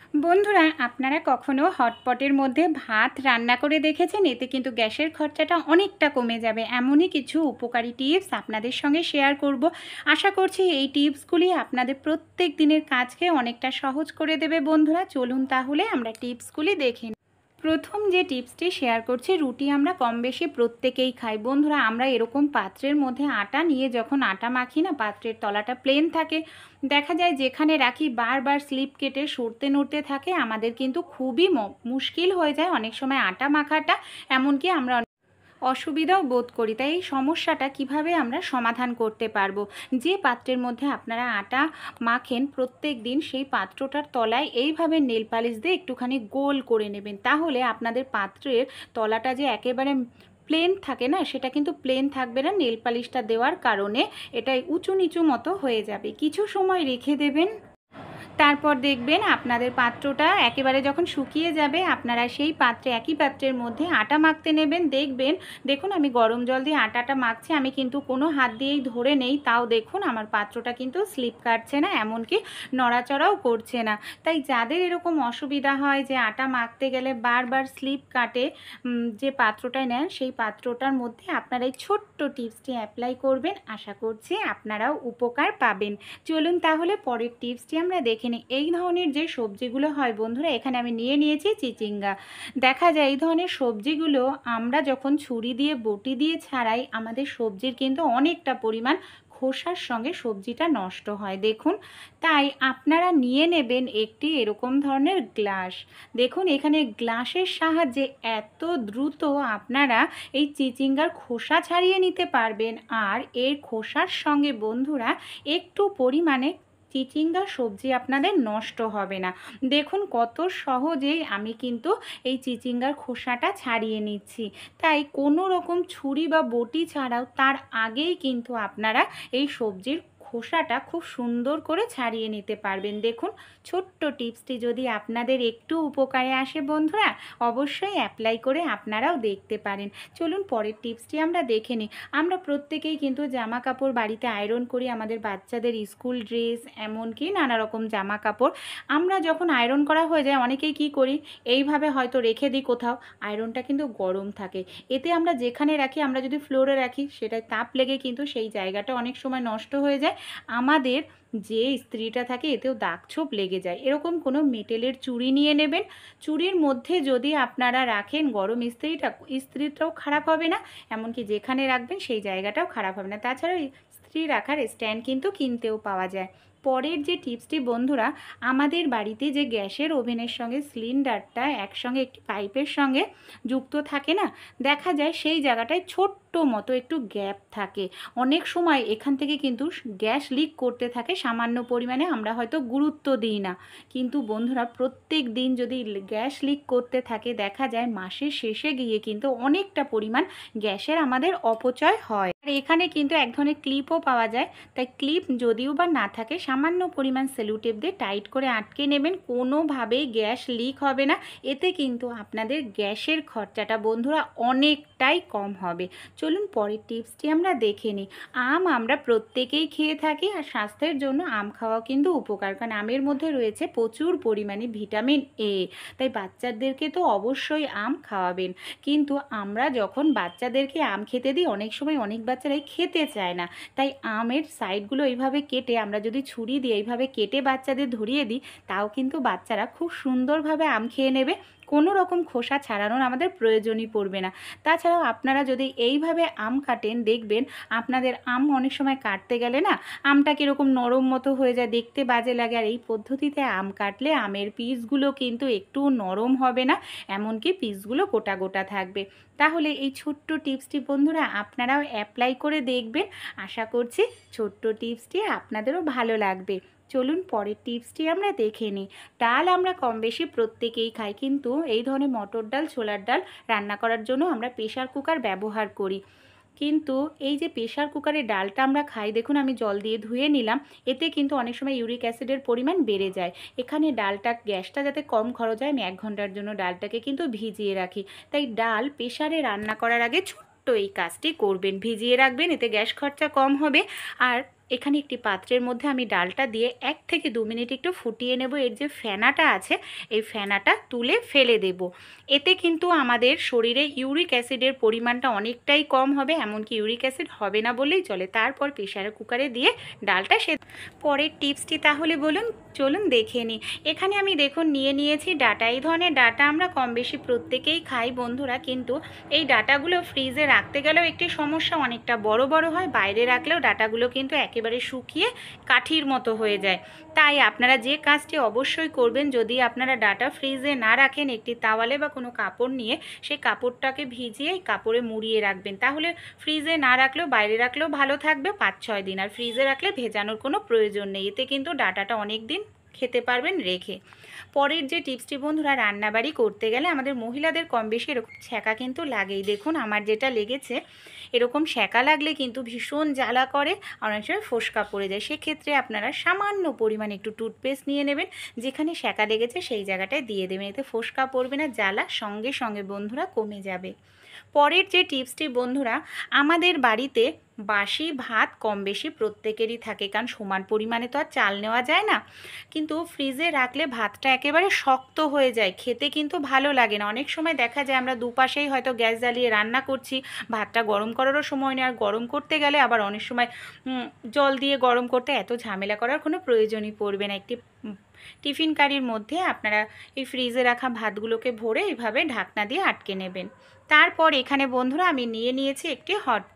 বন্ধুরা, আপনারা কখনো হটপটের মধ্যে ভাত রান্না করে দেখেছেন? এতে কিন্তু গ্যাসের খরচাটা অনেকটা কমে যাবে। এমনই কিছু উপকারী টিপস আপনাদের সঙ্গে শেয়ার করব। আশা করছি এই টিপসগুলি আপনাদের প্রত্যেক দিনের কাজকে অনেকটা সহজ করে দেবে। বন্ধুরা, চলুন তাহলে আমরা টিপসগুলি দেখে নিই। প্রথম যে টিপসটি শেয়ার করছি, রুটি আমরা কম বেশি প্রত্যেকেই খাই। বন্ধুরা, আমরা এরকম পাত্রের মধ্যে আটা নিয়ে যখন আটা মাখি না, পাত্রের তলাটা প্লেন থাকে, দেখা যায় যেখানে রাখি বারবার স্লিপ কেটে সরতে নড়তে থাকে। আমাদের কিন্তু খুবই মুশকিল হয়ে যায় অনেক সময় আটা মাখাটা, এমনকি আমরা অসুবিধাও বোধ করি। তাই এই সমস্যাটা কিভাবে আমরা সমাধান করতে পারবো? যে পাত্রের মধ্যে আপনারা আটা মাখেন প্রত্যেক দিন, সেই পাত্রটার তলায় এইভাবে নেল পালিশ দিয়ে একটুখানি গোল করে নেবেন। তাহলে আপনাদের পাত্রের তলাটা যে একেবারে প্লেন থাকে না, সেটা কিন্তু প্লেন থাকবে না। নেল পালিশটা দেওয়ার কারণে এটা উঁচু নিচু মতো হয়ে যাবে। কিছু সময় রেখে দেবেন, তারপর দেখবেন আপনাদের পাত্রটা একেবারে যখন শুকিয়ে যাবে, আপনারা সেই পাত্রে, একই পাত্রের মধ্যে আটা মাখতে নেবেন। দেখুন আমি গরম জল দিয়ে আটাটা মাখছি, আমি কিন্তু কোনো হাত দিয়েই ধরে নেই। তাও দেখুন আমার পাত্রটা কিন্তু স্লিপ কাটছে না, এমনকি নড়াচড়াও করছে না। তাই যাদের এরকম অসুবিধা হয় যে আটা মাখতে গেলে বারবার স্লিপ কাটে, যে পাত্রটায় নেন সেই পাত্রটার মধ্যে আপনারা এই ছোট্ট টিপসটি অ্যাপ্লাই করবেন। আশা করছি আপনারাও উপকার পাবেন। চলুন তাহলে পরের টিপসটি আমরা দেখে নিই। এই ধরনের যে সবজিগুলো হয় বন্ধুরা, এখানে আমি নিয়েছি চিচিঙ্গা। দেখা যায় এই ধরনের সবজিগুলো আমরা যখন ছুরি দিয়ে বটি দিয়ে ছাড়াই, আমাদের সবজির কিন্তু অনেকটা পরিমাণ খোসার সঙ্গে সবজিটা নষ্ট হয়। দেখুন, তাই আপনারা নিয়ে নেবেন একটি এরকম ধরনের গ্লাস। দেখুন এখানে গ্লাসের সাহায্যে এত দ্রুত আপনারা এই চিচিঙ্গার খোসা ছাড়িয়ে নিতে পারবেন। আর এর খোসার সঙ্গে বন্ধুরা একটু পরিমাণে চিচিঙ্গা সবজি আপনাদের নষ্ট হবে না। দেখুন কত সহজেই আমি কিন্তু এই চিচিঙ্গার খোসাটা ছাড়িয়ে নিচ্ছি। তাই কোনো রকম ছুরি বা বটি ছাড়াও তার আগেই কিন্তু আপনারা এই সবজির খোসাটা খুব সুন্দর করে ছাড়িয়ে নিতে পারবেন। দেখুন, ছোট্ট টিপসটি যদি আপনাদের একটু উপকারে আসে বন্ধুরা, অবশ্যই অ্যাপ্লাই করে আপনারাও দেখতে পারেন। চলুন পরের টিপসটি আমরা দেখে নিই। আমরা প্রত্যেকেই কিন্তু জামা কাপড় বাড়িতে আয়রন করি, আমাদের বাচ্চাদের স্কুল ড্রেস, এমনকি নানা রকম জামা কাপড়। আমরা যখন আয়রন করা হয়ে যায়, অনেকেই কি করি, এইভাবে হয়তো রেখে দিই কোথাও। আয়রনটা কিন্তু গরম থাকে, এতে আমরা যেখানে রাখি, আমরা যদি ফ্লোরে রাখি, সেটায় তাপ লেগে কিন্তু সেই জায়গাটা অনেক সময় নষ্ট হয়ে যায়। আমাদের যে ইস্ত্রিটা থাকে এতেও দাগ ছোপ লেগে যায়। এরকম কোনো মেটেলের চুড়ি নিয়ে নেবেন। চুড়ির মধ্যে যদি আপনারা রাখেন গরম ইস্ত্রিটাও খারাপ হবে না, এমনকি যেখানে রাখবেন সেই জায়গাটাও খারাপ হবে না। তাছাড়াও ইস্ত্রি রাখার স্ট্যান্ড কিন্তু কিনতেও পাওয়া যায়। পরের যে টিপসটি বন্ধুরা, আমাদের বাড়িতে যে গ্যাসের ওভেনের সঙ্গে সিলিন্ডারটা একসঙ্গে একটি পাইপের সঙ্গে যুক্ত থাকে না, দেখা যায় সেই জায়গাটায় ছোট্ট মতো একটু গ্যাপ থাকে। অনেক সময় এখান থেকে কিন্তু গ্যাস লিক করতে থাকে সামান্য পরিমাণে, আমরা হয়তো গুরুত্ব দিই না। কিন্তু বন্ধুরা, প্রত্যেক দিন যদি গ্যাস লিক করতে থাকে, দেখা যায় মাসের শেষে গিয়ে কিন্তু অনেকটা পরিমাণ গ্যাসের আমাদের অপচয় হয়। আর এখানে কিন্তু এক ধরনের ক্লিপও পাওয়া যায়। তাই ক্লিপ যদিও বা না থাকে, সামান্য পরিমাণ সেলুটেপ দিয়ে টাইট করে আটকে নেবেন। কোনোভাবেই গ্যাস লিক হবে না। এতে কিন্তু আপনাদের গ্যাসের খরচাটা বন্ধুরা অনেকটাই কম হবে। চলুন পরের টিপসটি আমরা দেখে নিই। আম আমরা প্রত্যেকেই খেয়ে থাকি, আর স্বাস্থ্যের জন্য আম খাওয়া কিন্তু উপকার, কারণ আমের মধ্যে রয়েছে প্রচুর পরিমাণে ভিটামিন এ। তাই বাচ্চাদেরকে তো অবশ্যই আম খাওয়াবেন। কিন্তু আমরা যখন বাচ্চাদেরকে আম খেতে দিই, অনেক সময় অনেক বাচ্চারাই খেতে চায় না। তাই আমের সাইডগুলো এইভাবে কেটে, আমরা যদি ছুরি দিয়ে এইভাবে কেটে বাচ্চাদের ধরিয়ে দিই, তাও কিন্তু বাচ্চারা খুব সুন্দরভাবে আম খেয়ে নেবে। কোনো রকম খোসা ছাড়ানোর আমাদের প্রয়োজনই পড়বে না। তাছাড়াও আপনারা যদি এইভাবে আম কাটেন, দেখবেন আপনাদের আম অনেক সময় কাটতে গেলে না, আমটা কীরকম নরম মতো হয়ে যায়, দেখতে বাজে লাগে। আর এই পদ্ধতিতে আম কাটলে আমের পিসগুলো কিন্তু একটু নরম হবে না, এমনকি পিসগুলো গোটা গোটা থাকবে। তাহলে এই ছোট্ট টিপসটি বন্ধুরা আপনারাও অ্যাপ্লাই করে দেখবেন। আশা করছি ছোট্ট টিপসটি আপনাদেরও ভালো লাগবে। চলুন পরের টিপসটি আমরা দেখে নিই। ডাল আমরা কম বেশি প্রত্যেকেই খাই, কিন্তু এই ধরনের মটর ডাল, ছোলার ডাল রান্না করার জন্য আমরা প্রেশার কুকার ব্যবহার করি। কিন্তু এই যে প্রেশার কুকারে ডালটা আমরা খাই, দেখুন আমি জল দিয়ে ধুয়ে নিলাম, এতে কিন্তু অনেক সময় ইউরিক অ্যাসিডের পরিমাণ বেড়ে যায়। এখানে গ্যাসটা যাতে কম খরচ হয়, আমি 1 ঘন্টার জন্য ডালটাকে কিন্তু ভিজিয়ে রাখি। তাই ডাল প্রেশারে রান্না করার আগে ছোট্ট এই কাজটি করবেন, ভিজিয়ে রাখবেন, এতে গ্যাস খরচা কম হবে। আর এখানে একটি পাত্রের মধ্যে আমি ডালটা দিয়ে 1 থেকে 2 মিনিট একটু ফুটিয়ে নেব। এর যে ফেনাটা আছে এই ফেনাটা তুলে ফেলে দেব। এতে কিন্তু আমাদের শরীরে ইউরিক অ্যাসিডের পরিমাণটা অনেকটাই কম হবে, এমনকি ইউরিক অ্যাসিড হবে না বললেই চলে। তারপর প্রেসার কুকারে দিয়ে ডালটা পরের টিপসটি তাহলে চলুন দেখে নিই। এখানে আমি দেখুন নিয়েছি ডাটা। এই ধরনের ডাটা আমরা কম বেশি প্রত্যেকেই খাই বন্ধুরা, কিন্তু এই ডাটাগুলো ফ্রিজে রাখতে গেলেও একটি সমস্যা, অনেকটা বড় বড় হয়। বাইরে রাখলেও ডাটাগুলো কিন্তু একেবারে শুকিয়ে কাঠির মতো হয়ে যায়। তাই আপনারা যে কাজটি অবশ্যই করবেন, যদি আপনারা ডাটা ফ্রিজে না রাখেন, একটি তাওয়ালে বা কোনো কাপড় নিয়ে সেই কাপড়টাকে ভিজিয়ে কাপড়ে মুড়িয়ে রাখবেন। তাহলে ফ্রিজে না রাখলেও বাইরে রাখলেও ভালো থাকবে 5-6 দিন। আর ফ্রিজে রাখলে ভেজানোর কোনো প্রয়োজন নেই, এতে কিন্তু ডাটাটা অনেক দিন খেতে পারবেন রেখে। পরের যে টিপসটি বন্ধুরা, রান্নাবাড়ি করতে গেলে আমাদের মহিলাদের কম বেশি এরকম ছ্যাঁকা কিন্তু লাগেই। দেখুন আমার যেটা লেগেছে, এরকম ছ্যাঁকা লাগলে কিন্তু ভীষণ জ্বালা করে, অনেক সময় ফোস্কা পড়ে যায়। সেক্ষেত্রে আপনারা সামান্য পরিমাণে একটু টুথপেস্ট নিয়ে নেবেন, যেখানে ছ্যাঁকা লেগেছে সেই জায়গাটায় দিয়ে দেবেন। এতে ফোস্কা পড়বে না, জ্বালা সঙ্গে সঙ্গে বন্ধুরা কমে যাবে। পরের যে টিপসটি বন্ধুরা, আমাদের বাড়িতে বাসি ভাত কম বেশি প্রত্যেকেরই থাকে, কারণ সমান পরিমাণে তো আর চাল নেওয়া যায় না। কিন্তু ফ্রিজে রাখলে ভাতটা একেবারে শক্ত হয়ে যায়, খেতে কিন্তু ভালো লাগে না। অনেক সময় দেখা যায় আমরা দুপাশেই হয়তো গ্যাস জ্বালিয়ে রান্না করছি, ভাতটা গরম করারও সময় নেই। আর গরম করতে গেলে আবার অনেক সময় জল দিয়ে গরম করতে এত ঝামেলা করার কোনো প্রয়োজনই পড়বে না। একটি টিফিন কারির মধ্যে আপনারা এই ফ্রিজে রাখা ভাতগুলোকে ভরে এইভাবে ঢাকনা দিয়ে আটকে নেবেন। তারপর এখানে বন্ধুরা আমি নিয়েছি একটি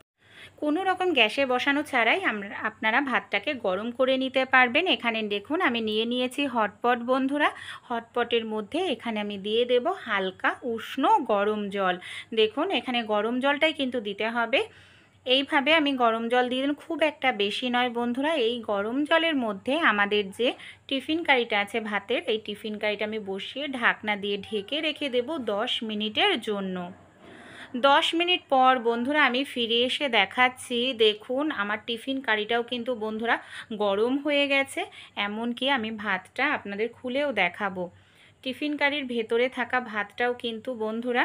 কোনো রকম গ্যাসে বসানো ছাড়াই আপনারা ভাতটাকে গরম করে নিতে পারবেন। এখানে দেখুন আমি নিয়েছি হটপট বন্ধুরা। হটপটের মধ্যে এখানে আমি দিয়ে দেব হালকা উষ্ণ গরম জল। দেখুন এখানে গরম জলটাই কিন্তু দিতে হবে। এইভাবে আমি গরম জল দিয়ে দিন, খুব একটা বেশি নয় বন্ধুরা। এই গরম জলের মধ্যে আমাদের যে টিফিন কারিটা আছে ভাতের, এই টিফিন কারিটা আমি বসিয়ে ঢাকনা দিয়ে ঢেকে রেখে দেব 10 মিনিটের জন্য। 10 মিনিট পর বন্ধুরা আমি ফিরে এসে দেখাচ্ছি। দেখুন আমার টিফিন কারিটাও কিন্তু বন্ধুরা গরম হয়ে গেছে, এমনকি আমি ভাতটা আপনাদের খুলেও দেখাবো। টিফিন কারির ভেতরে থাকা ভাতটাও কিন্তু বন্ধুরা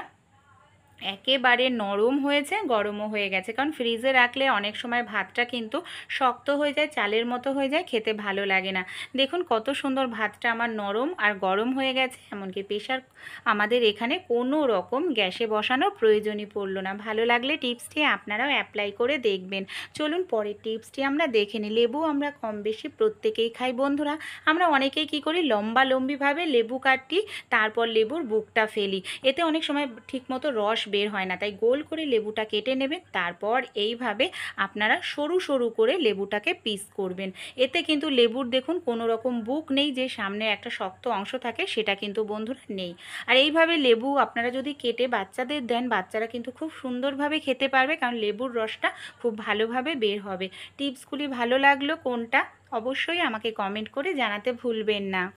একেবারে নরম হয়েছে, গরমও হয়ে গেছে। কারণ ফ্রিজে রাখলে অনেক সময় ভাতটা কিন্তু শক্ত হয়ে যায়, চালের মতো হয়ে যায়, খেতে ভালো লাগে না। দেখুন কত সুন্দর ভাতটা আমার নরম আর গরম হয়ে গেছে, এমনকি প্রেশার আমাদের এখানে কোনো রকম গ্যাসে বসানোর প্রয়োজনই পড়লো না। ভালো লাগলে টিপসটি আপনারাও অ্যাপ্লাই করে দেখবেন। চলুন পরের টিপসটি আমরা দেখে নিই। লেবু আমরা কম বেশি প্রত্যেকেই খাই বন্ধুরা। আমরা অনেকেই কী করি, লম্বিভাবে লেবু কাটি, তারপর লেবুর বুকটা ফেলি। এতে অনেক সময় ঠিকমতো রস বের হয় না, তাই গোল করে লেবুটা কেটে নেবেন। তারপর এইভাবে আপনারা সরু সরু করে লেবুটাকে পিস করবেন। এতে কিন্তু লেবুর দেখুন কোনো রকম বুক নেই, যে সামনে একটা শক্ত অংশ থাকে সেটা কিন্তু বন্ধুরা নেই। আর এইভাবে লেবু আপনারা যদি কেটে বাচ্চাদের দেন, বাচ্চারা কিন্তু খুব সুন্দরভাবে খেতে পারবে, কারণ লেবুর রসটা খুব ভালোভাবে বের হবে। টিপসগুলি ভালো লাগলো কোনটা অবশ্যই আমাকে কমেন্ট করে জানাতে ভুলবেন না।